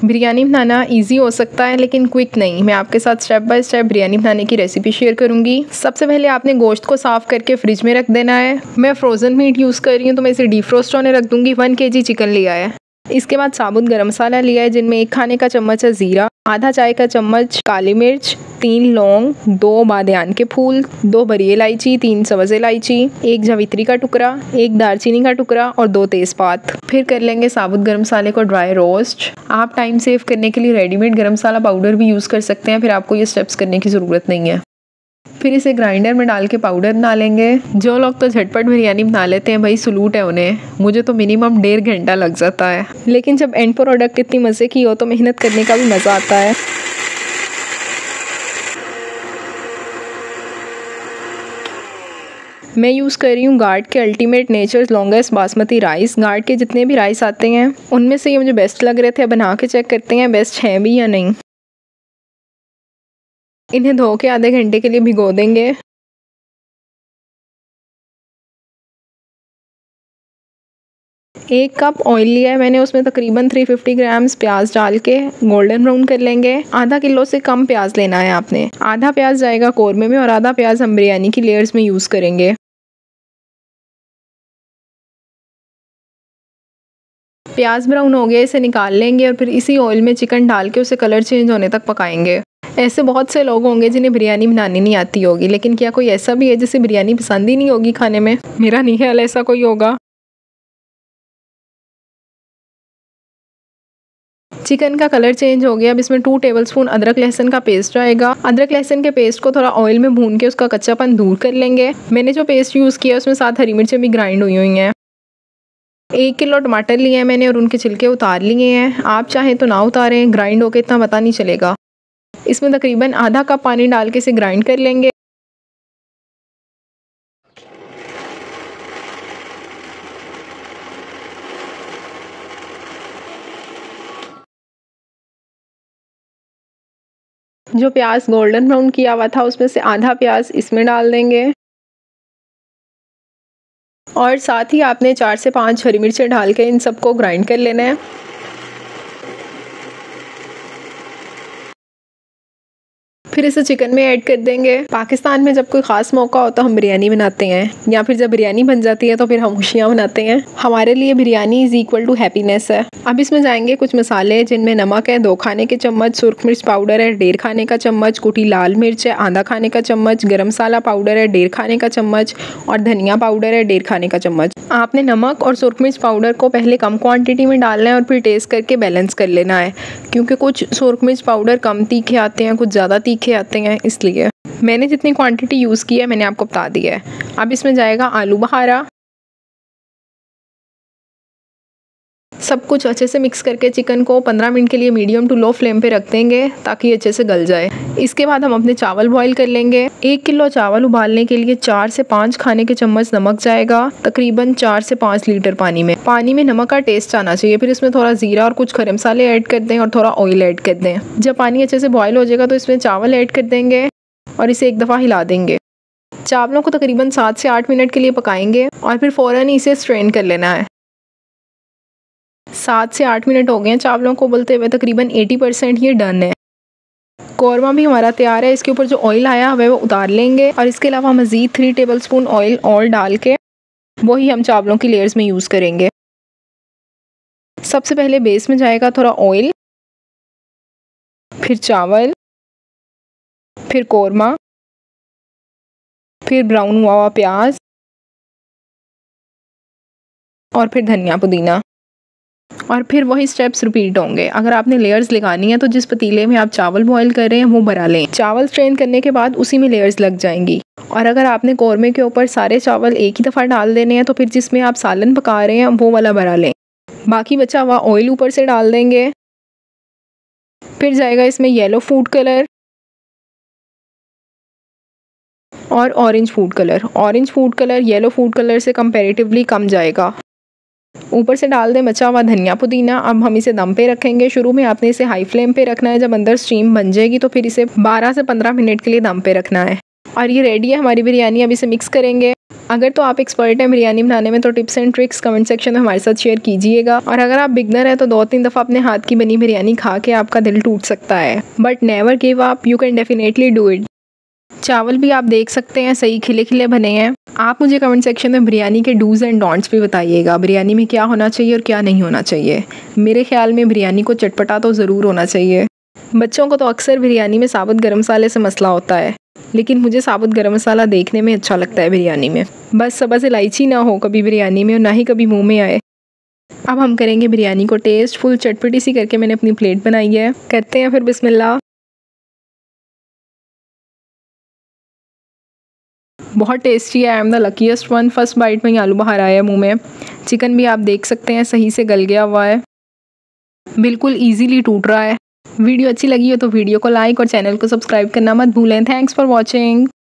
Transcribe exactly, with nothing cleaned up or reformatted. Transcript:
बिरयानी बनाना easy हो सकता है लेकिन क्विक नहीं। मैं आपके साथ स्टेप बाय स्टेप बिरयानी बनाने की रेसिपी शेयर करूंगी। सबसे पहले आपने गोश्त को साफ करके फ्रिज में रख देना है। मैं फ्रोजन मीट यूज़ कर रही हूँ तो मैं इसे डीफ्रोस्ट होने रख दूंगी। वन के जी चिकन लिया है। इसके बाद साबुत गरम मसाला लिया है जिनमें एक खाने का चम्मच है ज़ीरा, आधा चाय का चम्मच काली मिर्च, तीन लौंग, दो बादियान के फूल, दो बड़ी इलायची, तीन सब्ज़ इलायची, एक जावित्री का टुकड़ा, एक दालचीनी का टुकड़ा और दो तेज़पात। फिर कर लेंगे साबुत गरम मसाले को ड्राई रोस्ट। आप टाइम सेव करने के लिए रेडीमेड गरम मसाला पाउडर भी यूज़ कर सकते हैं, फिर आपको ये स्टेप्स करने की ज़रूरत नहीं है। फिर इसे ग्राइंडर में डाल के पाउडर बना लेंगे। जो लोग तो झटपट बिरयानी बना लेते हैं भाई सलूट है उन्हें। मुझे तो मिनिमम डेढ़ घंटा लग जाता है, लेकिन जब एंड प्रोडक्ट इतनी मज़े की हो तो मेहनत करने का भी मज़ा आता है। मैं यूज़ कर रही हूँ गार्ड के ultimate nature's longest basmati rice. Guard के जितने भी राइस आते हैं उनमें से ये मुझे बेस्ट लग रहे थे। बना के चेक करते हैं बेस्ट हैं भी या नहीं। इन्हें धो के आधे घंटे के लिए भिगो देंगे। एक कप ऑयल लिया है मैंने, उसमें तकरीबन तीन सौ पचास ग्राम्स प्याज डाल के गोल्डन ब्राउन कर लेंगे। आधा किलो से कम प्याज लेना है आपने। आधा प्याज जाएगा कौरमे में और आधा प्याज हम बिरयानी की लेयर्स में यूज़ करेंगे। प्याज ब्राउन हो गया, इसे निकाल लेंगे और फिर इसी ऑयल में चिकन डाल के उसे कलर चेंज होने तक पकाएंगे। ऐसे बहुत से लोग होंगे जिन्हें बिरयानी बनानी नहीं आती होगी, लेकिन क्या कोई ऐसा भी है जिसे बिरयानी पसंद ही नहीं होगी खाने में? मेरा नहीं ख्याल ऐसा कोई होगा। चिकन का कलर चेंज हो गया। अब इसमें टू टेबलस्पून अदरक लहसुन का पेस्ट आएगा। अदरक लहसुन के पेस्ट को थोड़ा ऑयल में भून के उसका कच्चापन दूर कर लेंगे। मैंने जो पेस्ट यूज़ किया उसमें सात हरी मिर्चें भी ग्राइंड हुई हुई हैं। एक किलो टमाटर लिए हैं मैंने और उनके छिलके उतार लिए हैं। आप चाहें तो ना उतारें, ग्राइंड होके इतना पता नहीं चलेगा। इसमें तकरीबन आधा कप पानी डाल के इसे ग्राइंड कर लेंगे। जो प्याज गोल्डन ब्राउन किया हुआ था उसमें से आधा प्याज इसमें डाल देंगे और साथ ही आपने चार से पाँच हरी मिर्चें डाल के इन सबको ग्राइंड कर लेना है। फिर इसे चिकन में ऐड कर देंगे। पाकिस्तान में जब कोई ख़ास मौका होता है हम बिरयानी बनाते हैं, या फिर जब बिरयानी बन जाती है तो फिर हम खुशियाँ मनाते हैं। हमारे लिए biryani is equal to happiness है। अब इसमें जाएंगे कुछ मसाले जिनमें नमक है दो खाने के चम्मच, सुर्ख मिर्च पाउडर है डेढ़ खाने का चम्मच, कुटी लाल मिर्च है आधा खाने का चम्मच, गरम मसाला पाउडर है डेढ़ खाने का चम्मच और धनिया पाउडर है डेढ़ खाने का चम्मच। आपने नमक और सुर्ख मिर्च पाउडर को पहले कम क्वांटिटी में डालना है और फिर टेस्ट करके बैलेंस कर लेना है, क्योंकि कुछ सुर्ख मिर्च पाउडर कम तीखे आते हैं, कुछ ज़्यादा तीखे आते हैं, इसलिए मैंने जितनी क्वांटिटी यूज़ की है मैंने आपको बता दिया है। अब इसमें जाएगा आलू बहारा। सब कुछ अच्छे से मिक्स करके चिकन को पंद्रह मिनट के लिए मीडियम टू लो फ्लेम पे रख देंगे ताकि ये अच्छे से गल जाए। इसके बाद हम अपने चावल बॉईल कर लेंगे। एक किलो चावल उबालने के लिए चार से पाँच खाने के चम्मच नमक जाएगा, तकरीबन चार से पाँच लीटर पानी में। पानी में नमक का टेस्ट आना चाहिए। फिर इसमें थोड़ा जीरा और कुछ खड़े मसाले ऐड कर दें और थोड़ा ऑयल ऐड कर दें। जब पानी अच्छे से बॉयल हो जाएगा तो इसमें चावल ऐड कर देंगे और इसे एक दफ़ा हिला देंगे। चावलों को तकरीबन सात से आठ मिनट के लिए पकाएंगे और फिर फ़ौरन इसे स्ट्रेन कर लेना है। सात से आठ मिनट हो गए हैं चावलों को बोलते हुए, तकरीबन अस्सी परसेंट ये डन है। कौरमा भी हमारा तैयार है। इसके ऊपर जो ऑयल आया हुआ है वो उतार लेंगे और इसके अलावा मज़ीद थ्री टेबलस्पून ऑयल और डाल के वही हम चावलों की लेयर्स में यूज़ करेंगे। सबसे पहले बेस में जाएगा थोड़ा ऑयल, फिर चावल, फिर कौरमा, फिर ब्राउन हुआ हुआ प्याज और फिर धनिया पुदीना, और फिर वही स्टेप्स रिपीट होंगे। अगर आपने लेयर्स लगानी है तो जिस पतीले में आप चावल बॉईल कर रहे हैं वो भरा लें। चावल स्ट्रेन करने के बाद उसी में लेयर्स लग जाएंगी। और अगर आपने कौरमे के ऊपर सारे चावल एक ही दफ़ा डाल देने हैं तो फिर जिसमें आप सालन पका रहे हैं वो वाला भरा लें। बाकी बचा हुआ ऑयल ऊपर से डाल देंगे। फिर जाएगा इसमें येलो फूड कलर और orange food colour. Orange food colour yellow food colour से कंपैरेटिवली कम जाएगा। ऊपर से डाल दें बचा हुआ धनिया पुदीना। अब हम इसे दम पे रखेंगे। शुरू में आपने इसे हाई फ्लेम पे रखना है, जब अंदर स्टीम बन जाएगी तो फिर इसे बारह से पंद्रह मिनट के लिए दम पे रखना है। और ये रेडी है हमारी बिरयानी। अब इसे मिक्स करेंगे। अगर तो आप एक्सपर्ट हैं बिरयानी बनाने में तो tips and tricks comment section में हमारे साथ शेयर कीजिएगा। और अगर आप बिगनर हैं तो दो तीन दफ़ा अपने हाथ की बनी बिरयानी खा के आपका दिल टूट सकता है, but never give up, you can definitely do it. चावल भी आप देख सकते हैं सही खिले खिले बने हैं। आप मुझे कमेंट सेक्शन में बिरयानी के डूज़ एंड डोंट्स भी बताइएगा, बिरयानी में क्या होना चाहिए और क्या नहीं होना चाहिए। मेरे ख्याल में बिरयानी को चटपटा तो ज़रूर होना चाहिए। बच्चों को तो अक्सर बिरयानी में साबुत गरम मसाले से मसला होता है, लेकिन मुझे साबुत गरम मसाला देखने में अच्छा लगता है बिरयानी में। बस सबसे इलायची ना हो कभी बिरयानी में और ना ही कभी मुंह में आए। अब हम करेंगे बिरयानी को टेस्ट। फुल चटपटी सी करके मैंने अपनी प्लेट बनाई है। करते हैं फिर बिस्मिल्लाह। बहुत टेस्टी है। I am the luckiest one. First bite में ही आलू बाहर आया है मुंह में। चिकन भी आप देख सकते हैं सही से गल गया हुआ है, बिल्कुल इजीली टूट रहा है। वीडियो अच्छी लगी हो तो वीडियो को लाइक और चैनल को सब्सक्राइब करना मत भूलें। Thanks for watching.